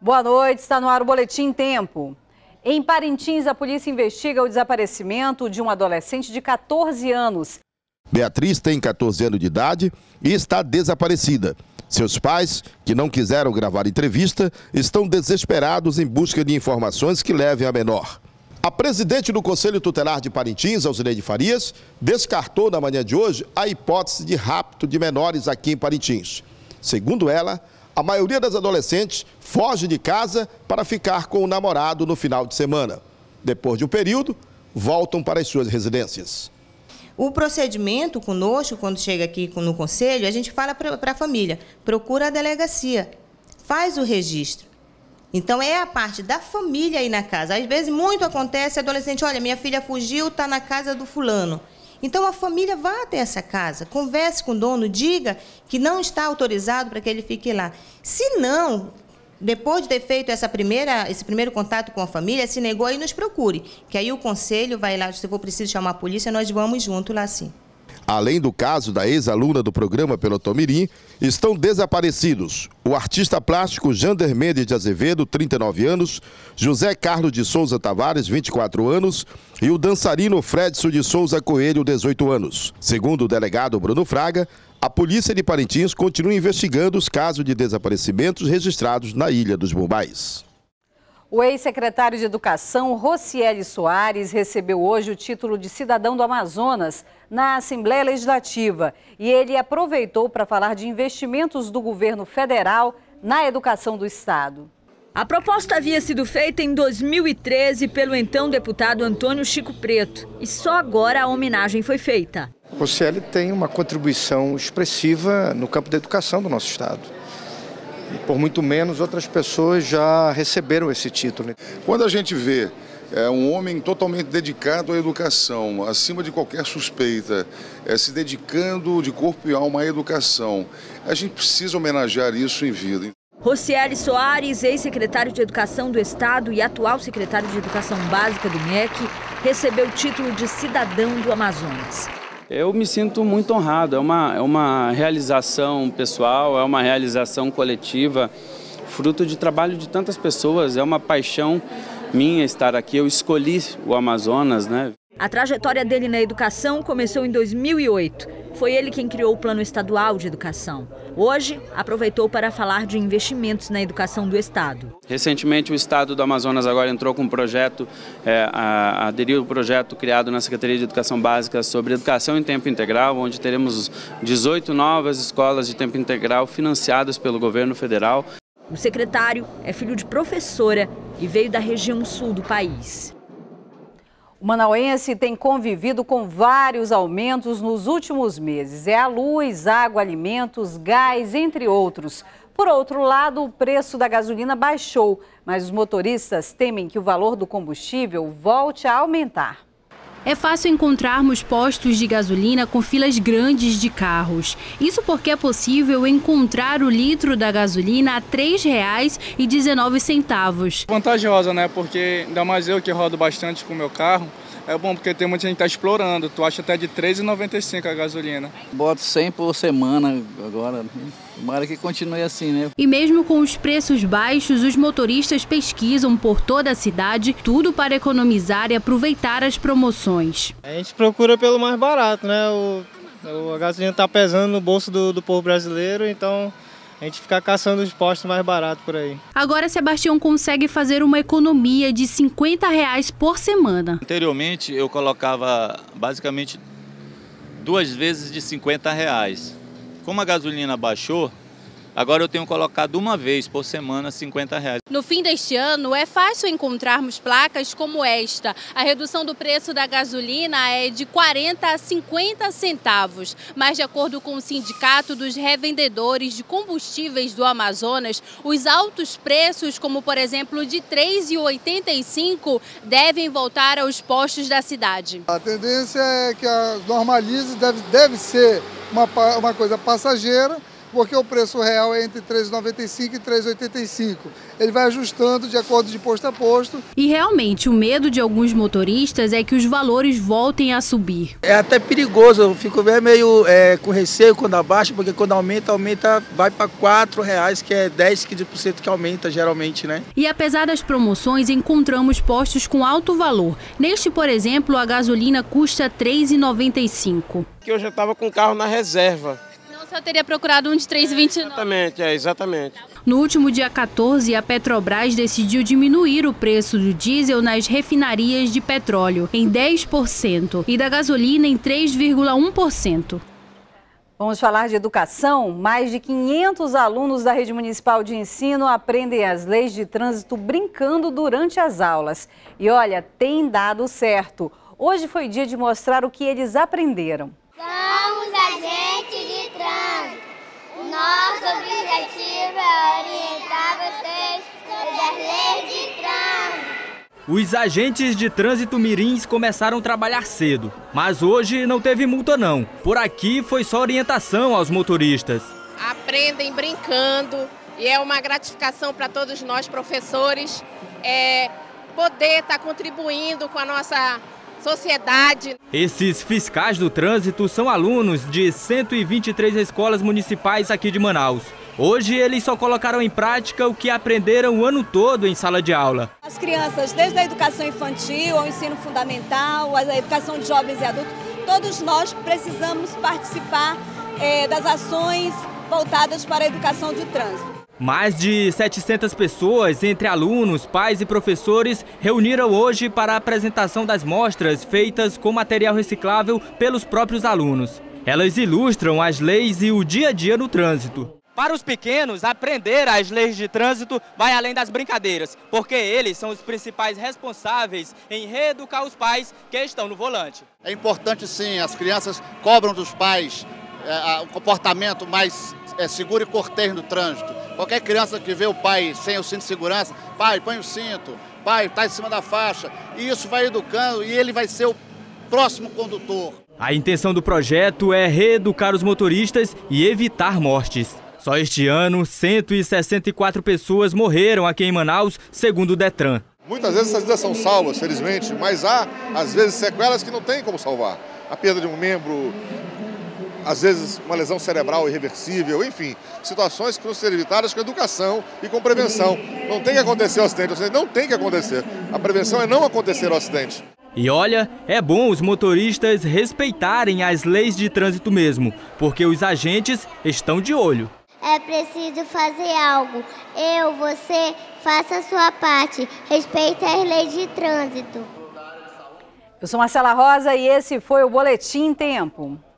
Boa noite, está no ar o Boletim Tempo. Em Parintins, a polícia investiga o desaparecimento de um adolescente de 14 anos. Beatriz tem 14 anos de idade e está desaparecida. Seus pais, que não quiseram gravar entrevista, estão desesperados em busca de informações que levem a menor. A presidente do Conselho Tutelar de Parintins, Alzineide Farias, descartou na manhã de hoje a hipótese de rapto de menores aqui em Parintins. Segundo ela, a maioria das adolescentes foge de casa para ficar com o namorado no final de semana. Depois de um período, voltam para as suas residências. O procedimento conosco, quando chega aqui no conselho, a gente fala para a família, procura a delegacia, faz o registro. Então, é a parte da família aí na casa. Às vezes, muito acontece, adolescente, olha, minha filha fugiu, está na casa do fulano. Então, a família vá até essa casa, converse com o dono, diga que não está autorizado para que ele fique lá. Se não, depois de ter feito esse primeiro contato com a família, se negou, aí nos procure, que aí o conselho vai lá, se for preciso chamar a polícia, nós vamos junto lá sim. Além do caso da ex-aluna do programa Pelotão Mirim, estão desaparecidos o artista plástico Jander Mendes de Azevedo, 39 anos, José Carlos de Souza Tavares, 24 anos, e o dançarino Fredson de Souza Coelho, 18 anos. Segundo o delegado Bruno Fraga, a polícia de Parintins continua investigando os casos de desaparecimentos registrados na Ilha dos Bombais. O ex-secretário de Educação, Rocieli Soares, recebeu hoje o título de cidadão do Amazonas na Assembleia Legislativa. E ele aproveitou para falar de investimentos do governo federal na educação do estado. A proposta havia sido feita em 2013 pelo então deputado Antônio Chico Preto. E só agora a homenagem foi feita. O Rocieli tem uma contribuição expressiva no campo da educação do nosso estado. Por muito menos, outras pessoas já receberam esse título. Quando a gente vê um homem totalmente dedicado à educação, acima de qualquer suspeita, se dedicando de corpo e alma à educação, a gente precisa homenagear isso em vida. Rocieli Soares, ex-secretário de Educação do Estado e atual secretário de Educação Básica do MEC, recebeu o título de cidadão do Amazonas. Eu me sinto muito honrado, é uma realização pessoal, é uma realização coletiva, fruto de trabalho de tantas pessoas, é uma paixão minha estar aqui, eu escolhi o Amazonas, né? A trajetória dele na educação começou em 2008, foi ele quem criou o Plano Estadual de Educação. Hoje, aproveitou para falar de investimentos na educação do estado. Recentemente, o estado do Amazonas agora entrou com um projeto, aderiu ao projeto criado na Secretaria de Educação Básica sobre educação em tempo integral, onde teremos 18 novas escolas de tempo integral financiadas pelo governo federal. O secretário é filho de professora e veio da região sul do país. O manauense tem convivido com vários aumentos nos últimos meses. É a luz, água, alimentos, gás, entre outros. Por outro lado, o preço da gasolina baixou, mas os motoristas temem que o valor do combustível volte a aumentar. É fácil encontrarmos postos de gasolina com filas grandes de carros. Isso porque é possível encontrar o litro da gasolina a R$ 3,19. Vantajosa, né? Porque ainda mais eu que rodo bastante com o meu carro. É bom porque tem muita gente que está explorando. Tu acha até de R$ 3,95 a gasolina. Boto 100 por semana agora. Tomara que continue assim, né? E mesmo com os preços baixos, os motoristas pesquisam por toda a cidade, tudo para economizar e aproveitar as promoções. A gente procura pelo mais barato, né? A gasolina está pesando no bolso do povo brasileiro, então a gente fica caçando os postos mais baratos por aí. Agora, Sebastião consegue fazer uma economia de R$ 50 por semana. Anteriormente, eu colocava basicamente 2 vezes de R$ 50. Como a gasolina baixou, agora eu tenho colocado uma vez por semana R$ 50. No fim deste ano, é fácil encontrarmos placas como esta. A redução do preço da gasolina é de 40 a 50 centavos. Mas, de acordo com o Sindicato dos Revendedores de Combustíveis do Amazonas, os altos preços, como por exemplo de R$ 3,85, devem voltar aos postos da cidade. A tendência é que normalize, deve ser uma coisa passageira, porque o preço real é entre R$ 3,95 e R$ 3,85. Ele vai ajustando de acordo de posto a posto. E realmente o medo de alguns motoristas é que os valores voltem a subir. É até perigoso, eu fico meio com receio quando abaixa, porque quando aumenta, vai para R$ 4,00, que é 10, 15% que aumenta geralmente, né? E apesar das promoções, encontramos postos com alto valor. Neste, por exemplo, a gasolina custa R$ 3,95. Que eu já estava com o carro na reserva. Não, o senhor teria procurado um de 3,29. Exatamente. No último dia 14, a Petrobras decidiu diminuir o preço do diesel nas refinarias de petróleo em 10% e da gasolina em 3,1%. Vamos falar de educação. Mais de 500 alunos da Rede Municipal de Ensino aprendem as leis de trânsito brincando durante as aulas. E olha, tem dado certo. Hoje foi dia de mostrar o que eles aprenderam. Somos agentes de trânsito. Nosso objetivo é orientar vocês sobre as leis de trânsito. Os agentes de trânsito mirins começaram a trabalhar cedo, mas hoje não teve multa não. Por aqui foi só orientação aos motoristas. Aprendem brincando e é uma gratificação para todos nós professores poder estar contribuindo com a nossa sociedade. Esses fiscais do trânsito são alunos de 123 escolas municipais aqui de Manaus. Hoje eles só colocaram em prática o que aprenderam o ano todo em sala de aula. As crianças, desde a educação infantil ao ensino fundamental, a educação de jovens e adultos, todos nós precisamos participar das ações voltadas para a educação de trânsito. Mais de 700 pessoas, entre alunos, pais e professores, reuniram hoje para a apresentação das mostras feitas com material reciclável pelos próprios alunos. Elas ilustram as leis e o dia a dia no trânsito. Para os pequenos, aprender as leis de trânsito vai além das brincadeiras, porque eles são os principais responsáveis em reeducar os pais que estão no volante. É importante sim, as crianças cobram dos pais o comportamento mais seguro e cortês no trânsito. Qualquer criança que vê o pai sem o cinto de segurança, pai, põe o cinto, pai, está em cima da faixa, e isso vai educando e ele vai ser o próximo condutor. A intenção do projeto é reeducar os motoristas e evitar mortes. Só este ano, 164 pessoas morreram aqui em Manaus, segundo o Detran. Muitas vezes essas vidas são salvas, felizmente, mas há, às vezes, sequelas que não tem como salvar. A perda de um membro, às vezes uma lesão cerebral irreversível, enfim, situações que não serão evitadas com educação e com prevenção. Não tem que acontecer o acidente, não tem que acontecer. A prevenção é não acontecer o acidente. E olha, é bom os motoristas respeitarem as leis de trânsito mesmo, porque os agentes estão de olho. É preciso fazer algo. Você, faça a sua parte. Respeite as leis de trânsito. Eu sou Marcela Rosa e esse foi o Boletim Tempo.